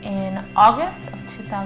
In August of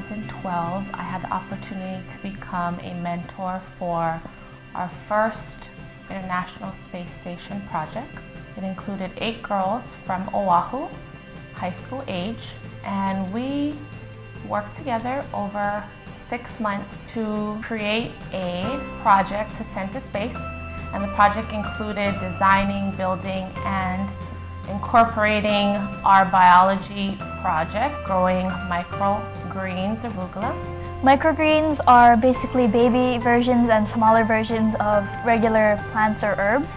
2012, I had the opportunity to become a mentor for our first International Space Station project. It included 8 girls from Oahu, high school age, and we worked together over 6 months to create a project to send to space. And the project included designing, building, and incorporating our biology project, growing microgreens, arugula. Microgreens are basically baby versions and smaller versions of regular plants or herbs.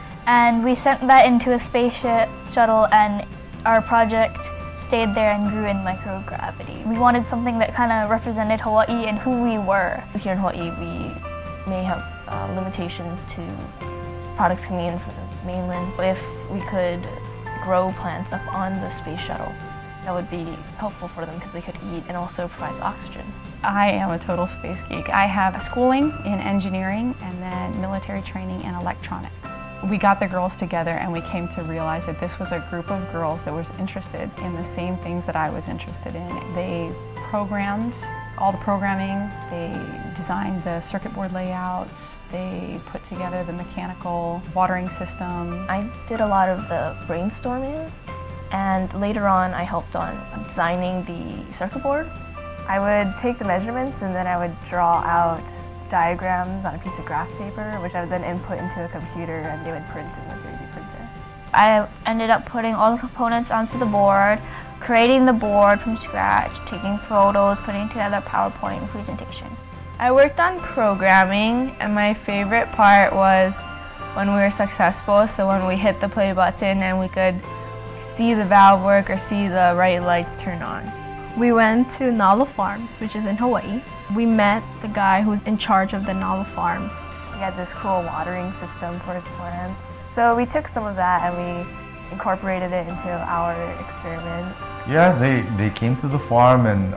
And we sent that into a space shuttle, and our project stayed there and grew in microgravity. We wanted something that kind of represented Hawaii and who we were. Here in Hawaii, we may have limitations to products coming in from the mainland. If we could grow plants up on the space shuttle, that would be helpful for them because they could eat and also provides oxygen. I am a total space geek. I have schooling in engineering and then military training in electronics. We got the girls together and we came to realize that this was a group of girls that was interested in the same things that I was interested in. They programmed all the programming, they designed the circuit board layouts, they put together the mechanical watering system. I did a lot of the brainstorming, and later on I helped on designing the circuit board. I would take the measurements and then I would draw out diagrams on a piece of graph paper, which I would then input into a computer and they would print in the 3D printer. I ended up putting all the components onto the board, creating the board from scratch, taking photos, putting together a PowerPoint presentation. I worked on programming, and my favorite part was when we were successful, so when we hit the play button and we could see the valve work or see the right lights turn on. We went to Nalo Farms, which is in Hawaii. We met the guy who's in charge of the Nalo Farms. He had this cool watering system for his plants. So we took some of that and we incorporated it into our experiment. Yeah, they came to the farm and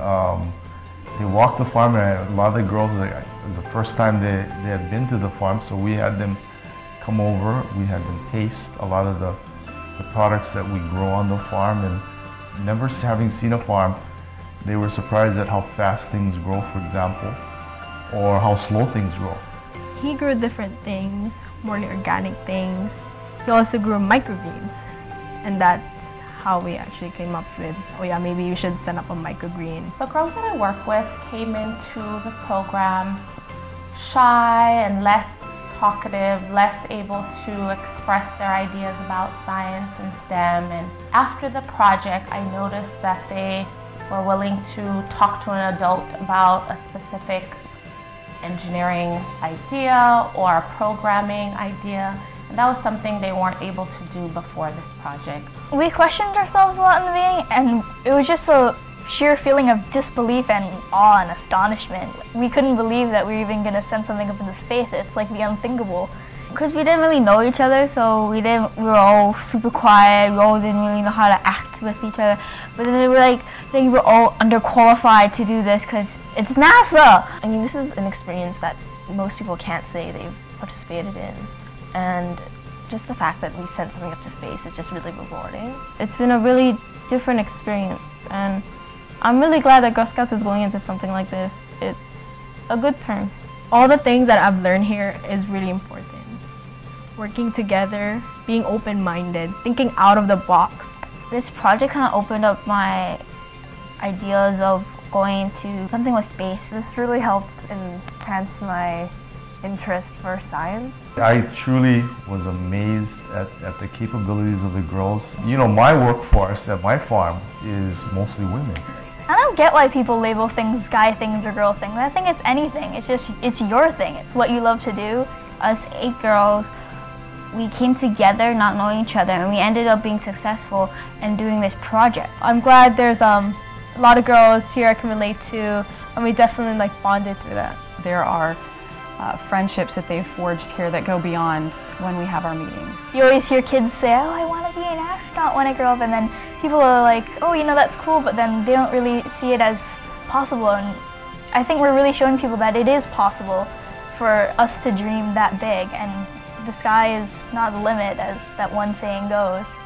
they walked the farm, and a lot of the girls, it was the first time they had been to the farm, so we had them come over, we had them taste a lot of the products that we grow on the farm, and never having seen a farm, they were surprised at how fast things grow, for example, or how slow things grow. He grew different things, more organic things. He also grew microgreens, and that's how we actually came up with, oh yeah, maybe you should set up a microgreen. The girls that I work with came into the program shy and less talkative, less able to express their ideas about science and STEM. And after the project, I noticed that they were willing to talk to an adult about a specific engineering idea or a programming idea. And that was something they weren't able to do before this project. We questioned ourselves a lot in the beginning, and it was just a sheer feeling of disbelief and awe and astonishment. We couldn't believe that we were even going to send something up into space. It's like the unthinkable. Because we didn't really know each other, so we were all super quiet. We all didn't really know how to act with each other. But then we were all underqualified to do this because it's NASA. I mean, this is an experience that most people can't say they've participated in. And just the fact that we sent something up to space is just really rewarding. It's been a really different experience, and I'm really glad that Girl Scouts is going into something like this. It's a good term. All the things that I've learned here is really important. Working together, being open-minded, thinking out of the box. This project kind of opened up my ideas of going into something with space. This really helped enhance my interest for science. I truly was amazed at the capabilities of the girls. You know, my workforce at my farm is mostly women. I don't get why people label things guy things or girl things. I think it's anything. It's your thing. It's what you love to do. Us 8 girls, we came together not knowing each other, and we ended up being successful in doing this project. I'm glad there's a lot of girls here I can relate to, and we definitely bonded through that. There are friendships that they've forged here that go beyond when we have our meetings. You always hear kids say, oh, I want to be an astronaut when I grow up, and then people are like, oh, you know, that's cool, but then they don't really see it as possible. And I think we're really showing people that it is possible for us to dream that big, and the sky is not the limit, as that one saying goes.